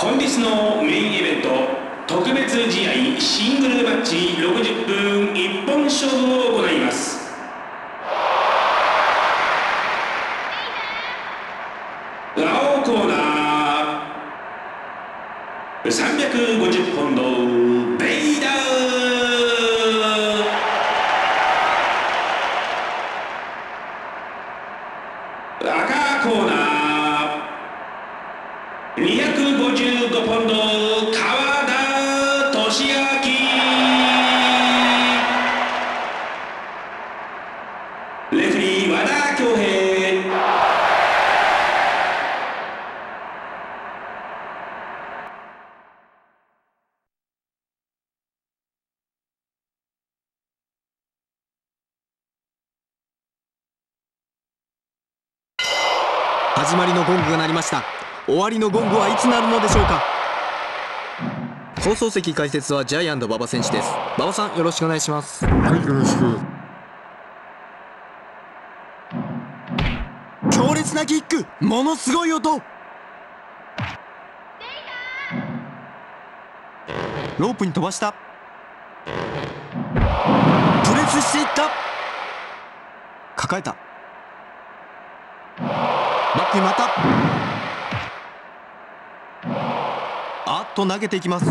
本日のメインイベント、特別試合シングルマッチ60分一本勝負を行います。青コーナー350ポンドベイダー、赤コーナー255ポンド川田俊明、レフェリー和田恭平。 始まりのゴングが鳴りました。終わりのゴングはいつなるのでしょうか。放送席解説はジャイアント馬場選手です。馬場さん、よろしくお願いします。 はい、よろしく。 強烈なキック、ものすごい音。ロープに飛ばした。プレスしていった。抱えた。バックにまた。あっと投げていきます。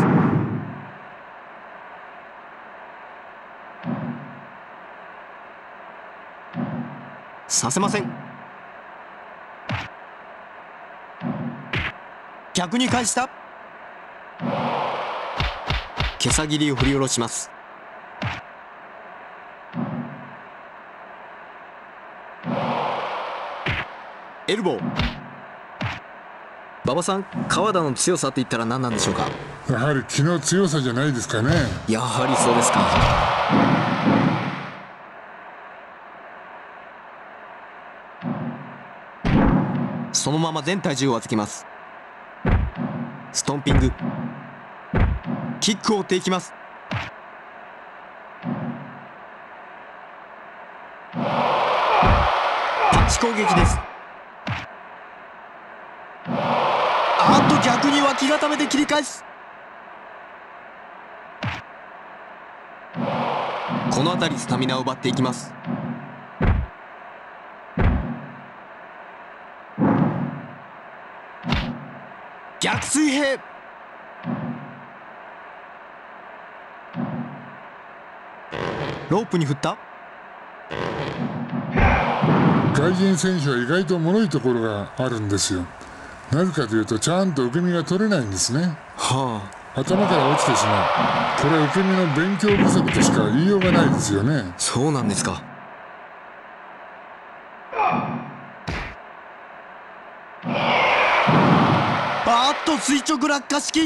させません。逆に返した。毛さ切りを振り下ろします。エルボー。馬場さん、川田の強さって言ったら何なんでしょうか。 やはり気の強さじゃないですかね。 やはりそうですか。そのまま全体重を預けます。ストンピング。キックを打っていきます。パンチ攻撃です。あっと逆に脇固めで切り返す。この辺りスタミナを奪っていきます。逆水平。ロープに振った。 外人選手は意外と脆いところがあるんですよ。なぜかというと、ちゃんと受け身が取れないんですね。 はあ、 頭から落ちてしまう。これは受け身の勉強不足としか言いようがないですよね。 そうなんですか。あっと垂直落下式。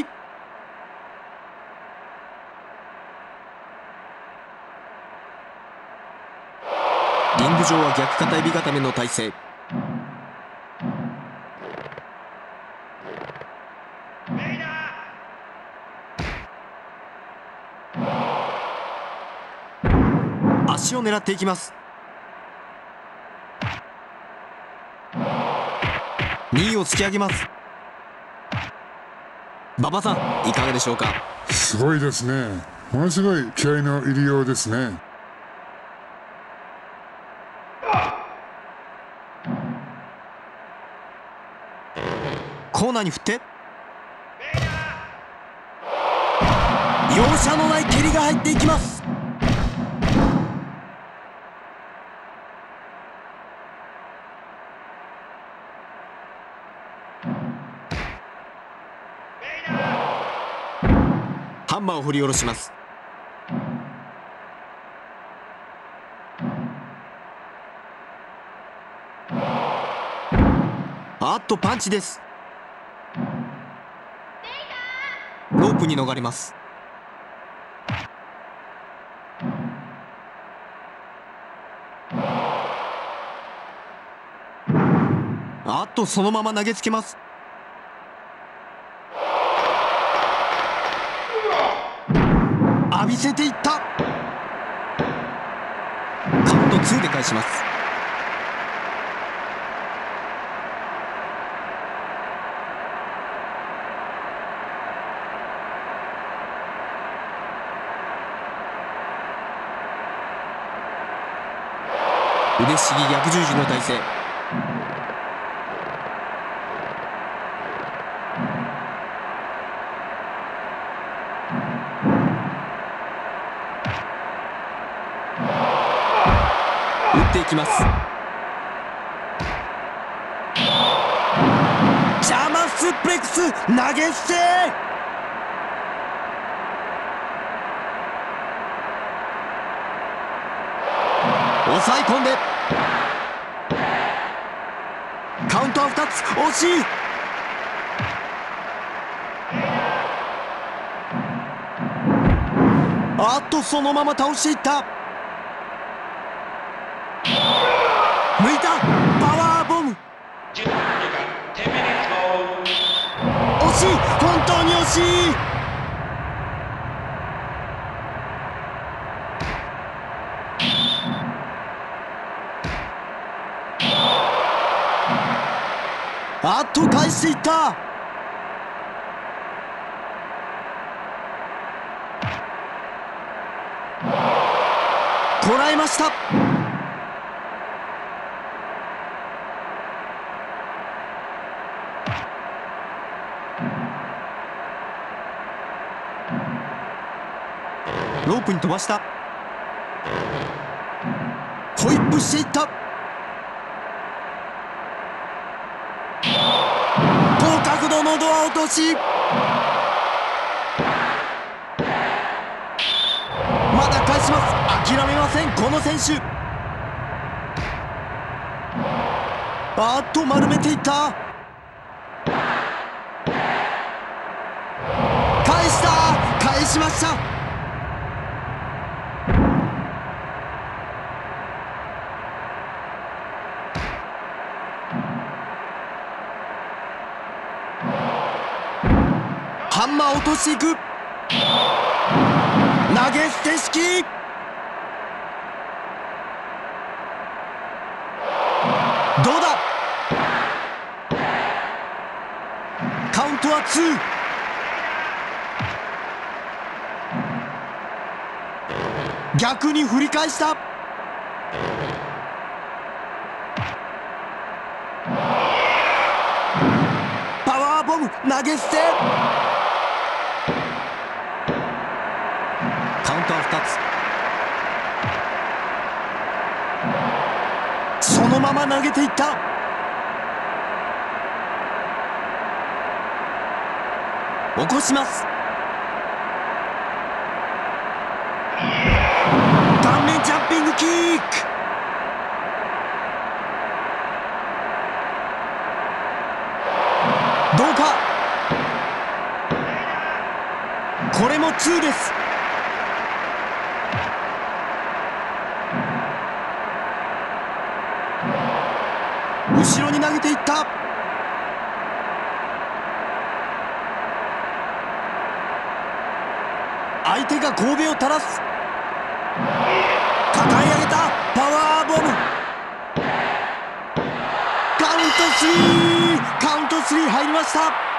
リング上は逆片エビ固めの体勢。足を狙っていきます。2位を突き上げます。馬場さん、いかがでしょうか。 すごいですね。ものすごい気合の入りようですね。 コーナーに振って、容赦のない蹴りが入っていきます。ハンマーを振り下ろします。あっとパンチです。ロープに逃れます。あっとそのまま投げつけます。浴びせていった。カウント2で返します。 腕ひしぎ逆十字の体勢。打っていきます。ジャーマンスープレックス投げ捨て。抑え込んでカウントは2つ。惜しい。あっとそのまま倒していった。抜いた。パワーボム。惜しい。本当に惜しい。あっと返していった。こらえました。ロープに飛ばした。ホイップしていった。高角度のドア落とし。まだ返します。諦めませんこの選手。あっと丸めていった。返した。返しました。ハンマー落としていく。投げ捨て式。どうだ。カウントは2。逆に振り返した。パワーボム投げ捨て。カウントは2つ。そのまま投げていった。起こします。顔面ジャンピングキック。どうか。これも2です。後ろに投げていった。相手が神戸を垂らす。抱え上げた。パワーボム。カウント3。カウント3入りました。